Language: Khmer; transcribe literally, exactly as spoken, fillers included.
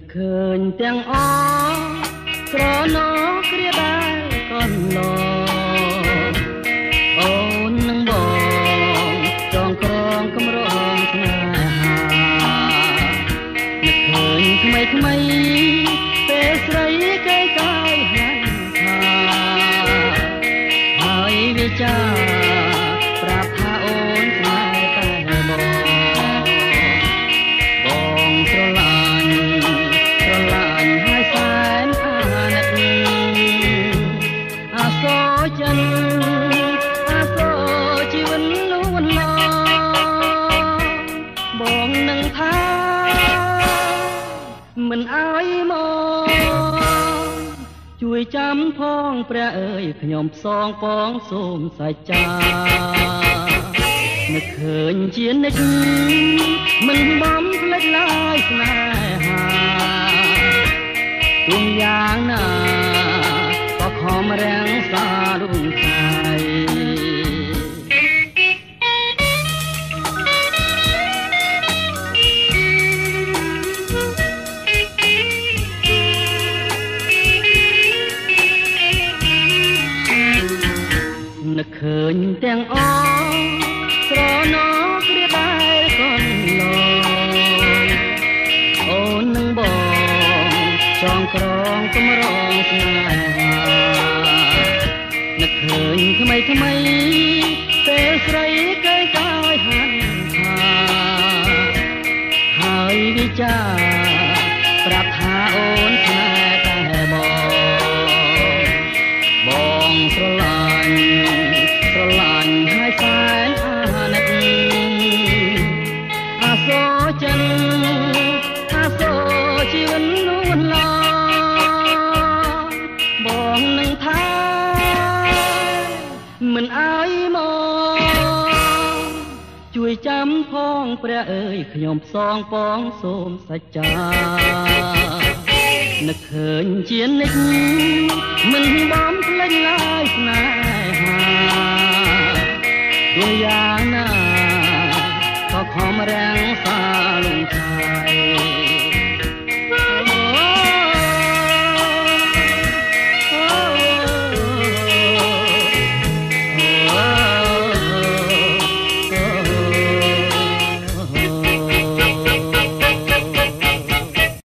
ឃើញទាំងអស់ក្រណោគ្រាដែលកូនឡងអូននឹងបងចងក្រងកម្រងស្នេហានឹកឃើញថ្មីថ្មីពេលស្រីគេកាយហាន់ថាហើយវាចាប្រាប់ថាអូនស្នេហ៍តែបងបងស្រឡាញ់ស្រឡាញ់ហើយសែនអាណិតអាសូរចិនអាសូរជីវិតលួនឡងបងនឹងថាមិនអើយមកជួយចាំផងព្រះអើយខ្ញុំផ្សងពងសូមសច្ចានឹកឃើញជានិច្ចមិនបំភ្លេចឡើយស្នេហាទោះយ៉ាងណាក៏ខំរាំងសាលួងថ្ងៃនឹកឃើញទាំងអស់ស្រណោគ្រាដែលកូនឡងអូននឹងបងចងក្រងកម្រងស្នេហានឹកឃើញថ្មីថ្មីពេលស្រីគេកាយហាន់ថាហើយវិចាប្រាប់ថាអូនស្នេហ៍តែបងបងស្រឡាញ់ស្រឡាញ់ហើយសែនអាណិតអាសូរចិនអាសូរជីវិតលួនឡងបងនឹងថាមិនអើយមកជួយចាំផងព្រះអើយខ្ញុំផ្សងពងសូមសច្ចានឹកឃើញជានិច្ចមិនបំភ្លេចឡើយស្នេហាទោះយ៉ាងណាក៏ខំរាំង